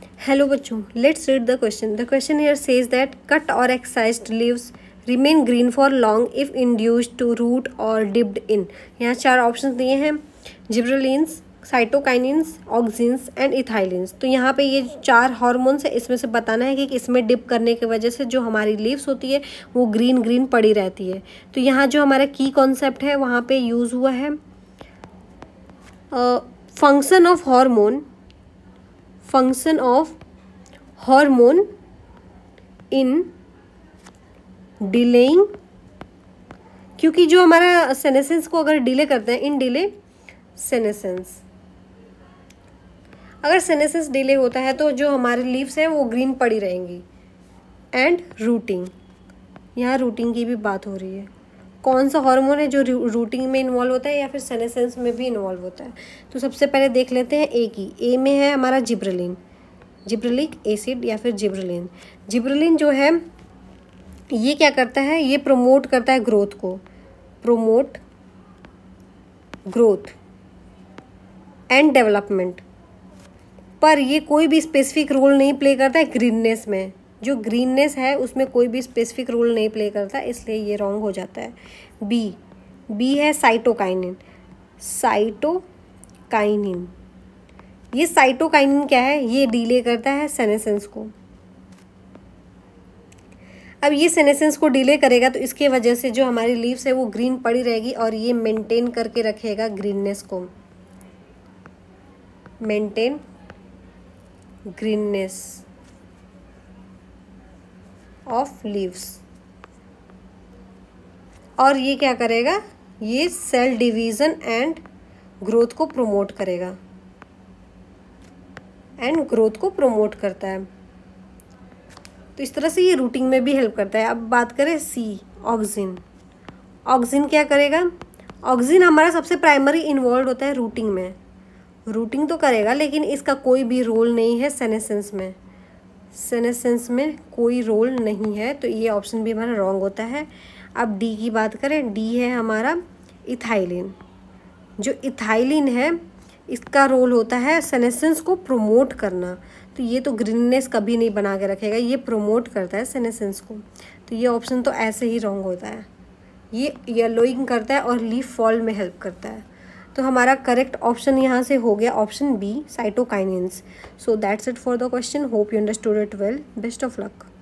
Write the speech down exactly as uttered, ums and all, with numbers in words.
Hello बच्चों, let's read the question. The question here says that cut और excised leaves remain green for long if induced to root और dipped in. यहाँ चार option दिए हैं, gibberellins, cytokinins, auxins and ethylenes. तो यहाँ पे ये चार हार्मोन्स है, इसमें से बताना है कि इसमें डिप करने की वजह से जो हमारी लीव्स होती है वो ग्रीन ग्रीन पड़ी रहती है. तो यहाँ जो हमारा की कॉन्सेप्ट है वहाँ पे यूज़ हुआ है function of hormone function of hormone in delaying, क्योंकि जो हमारा सेनेसेंस को अगर डिले करते हैं, इन डिले सेनेसेंस, अगर सेनेसेंस डिले होता है तो जो हमारे लीव्स हैं वो ग्रीन पड़ी रहेंगी. एंड रूटिंग, यहाँ रूटिंग की भी बात हो रही है. कौन सा हार्मोन है जो रूटिंग में इन्वॉल्व होता है या फिर सेनेसेंस में भी इन्वॉल्व होता है? तो सबसे पहले देख लेते हैं ए की. ए में है हमारा जिब्रेलिन, जिब्रेलिक एसिड या फिर जिब्रेलिन. जिब्रेलिन जो है ये क्या करता है, ये प्रमोट करता है ग्रोथ को, प्रमोट ग्रोथ एंड डेवलपमेंट. पर ये कोई भी स्पेसिफिक रोल नहीं प्ले करता है ग्रीननेस में. जो ग्रीननेस है उसमें कोई भी स्पेसिफिक रोल नहीं प्ले करता, इसलिए ये रॉन्ग हो जाता है. बी बी है साइटोकाइनिन. साइटोकाइनिन, ये साइटोकाइनिन क्या है, ये डिले करता है सेनेसेंस को. अब ये सेनेसेंस को डिले करेगा तो इसके वजह से जो हमारी लीव्स है वो ग्रीन पड़ी रहेगी और ये मेंटेन करके रखेगा ग्रीननेस को, मेंटेन ग्रीननेस ऑफ लीव्स. और ये क्या करेगा, ये सेल डिवीज़न एंड ग्रोथ को प्रमोट करेगा, एंड ग्रोथ को प्रमोट करता है. तो इस तरह से ये रूटिंग में भी हेल्प करता है. अब बात करें सी, ऑक्सिन. ऑक्सिन क्या करेगा, ऑक्सिन हमारा सबसे प्राइमरी इन्वॉल्व होता है रूटिंग में. रूटिंग तो करेगा लेकिन इसका कोई भी रोल नहीं है सेनेसेंस में, सेनेसेंस में कोई रोल नहीं है, तो ये ऑप्शन भी हमारा रॉन्ग होता है. अब डी की बात करें, डी है हमारा इथाइलिन. जो इथाइलिन है इसका रोल होता है सेनेसेंस को प्रमोट करना, तो ये तो ग्रीननेस कभी नहीं बना के रखेगा, ये प्रमोट करता है सेनेसेंस को. तो ये ऑप्शन तो ऐसे ही रॉन्ग होता है. ये येलोइंग करता है और लीफ फॉल में हेल्प करता है. तो हमारा करेक्ट ऑप्शन यहाँ से हो गया option B, cytokinins. So that's it for the question. Hope you understood it well. Best of luck.